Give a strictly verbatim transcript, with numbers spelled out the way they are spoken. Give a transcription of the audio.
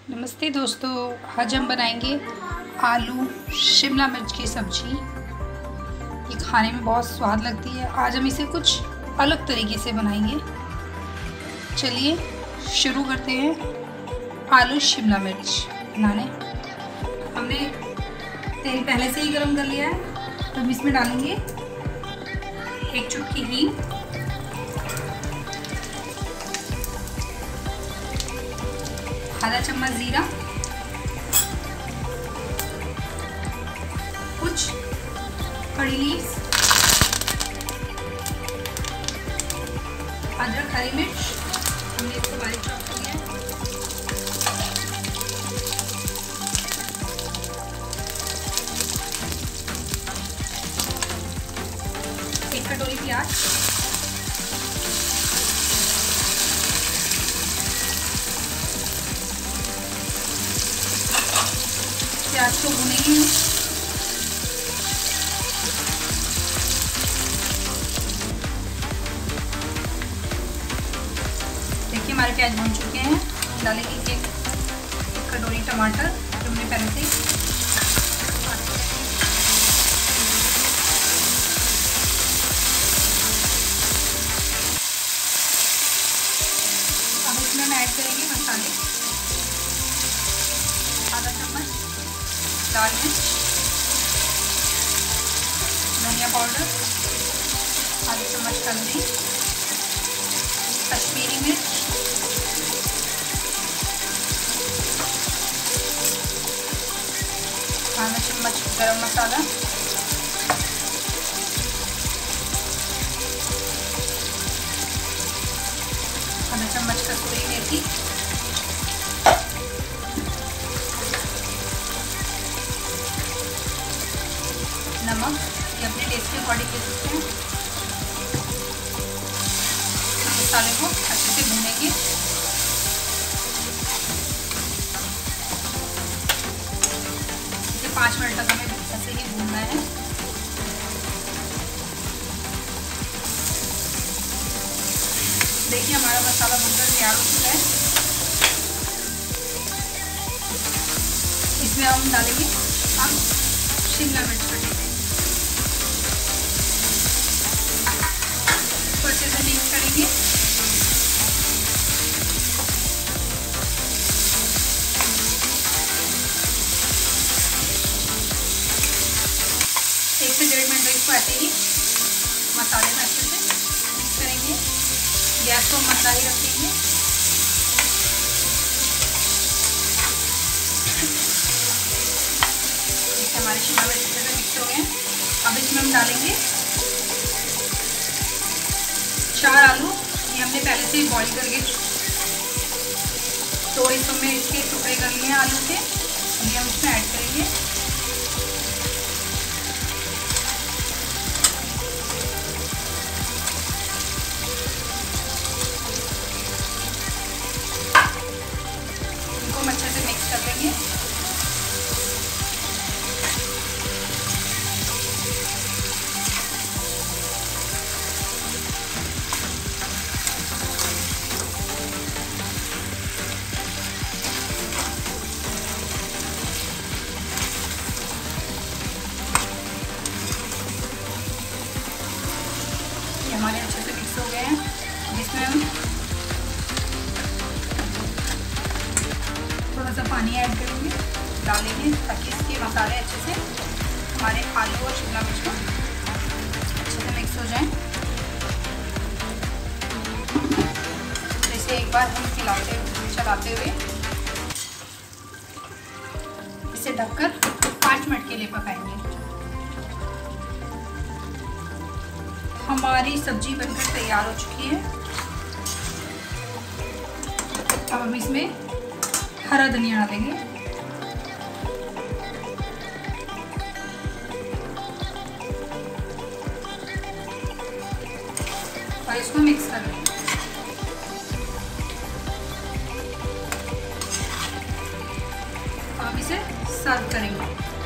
नमस्ते दोस्तों, आज हम बनाएंगे आलू शिमला मिर्च की सब्जी। ये खाने में बहुत स्वाद लगती है। आज हम इसे कुछ अलग तरीके से बनाएंगे। चलिए शुरू करते हैं आलू शिमला मिर्च बनाने। हमने तेल पहले से ही गरम कर लिया है, तो हम इसमें डालेंगे एक चुटकी हींग, आधा चम्मच जीरा, कुछ कड़ी लीव्स, अदरक, हरी मिर्च, हमने इसको बारीक चॉप किया है, एक कटोरी प्याज, प्याज को भूनेंगे। देखिए हमारे प्याज भून चुके हैं। डालेंगे एक, एक कटोरी टमाटर जो हमने पहले से अब इसमें हम ऐड करेंगे मसाले। आधा चम्मच लाल मिर्च, धनिया पाउडर, आधी चम्मच हल्दी, कश्मीरी मिर्च, आधा चम्मच गरम मसाला, आधा चम्मच कसूरी मेथी, नमक, ये अपने टेस्ट के अकॉर्डिंग ले सकते हैं। मसाले को अच्छे से भूनेंगे। इसे पाँच मिनट तक हमें ऐसे ही भूनना है। देखिए हमारा मसाला भूनकर तैयार हो चुका है। इसमें हम डालेंगे हम शिमला मिर्च कटे अच्छे से मिक्स करेंगे। एक से डेढ़ मिनट इसको ऐसे ही मसाले में अच्छे से मिक्स करेंगे। गैस को मंदा ही रखेंगे। देखिए हमारे शिमला मिर्च अच्छे से मिक्स हो गए हैं। अब इसमें हम डालेंगे चार आलू। ये हमने पहले से ही बॉईल करके दो हिस्सों में इसके टुकड़े कर लिए हैं आलू के। ये हम इसमें ऐड करेंगे। इनको हम अच्छे से मिक्स कर लेंगे। हमारे अच्छे से मिक्स हो गए हैं। जिसमें हम थोड़ा सा पानी ऐड करेंगे, डालेंगे ताकि इसके मसाले अच्छे से हमारे आलू और शिमला मिर्च को अच्छे से मिक्स हो जाएं। तो इसे एक बार हम हिलाते चलाते हुए इसे ढककर पाँच मिनट के लिए पकाएंगे। हमारी सब्जी बनकर तैयार हो चुकी है। अब हम इसमें हरा धनिया डालेंगे। और इसको मिक्स कर लेंगे। अब हम इसे सर्व करेंगे।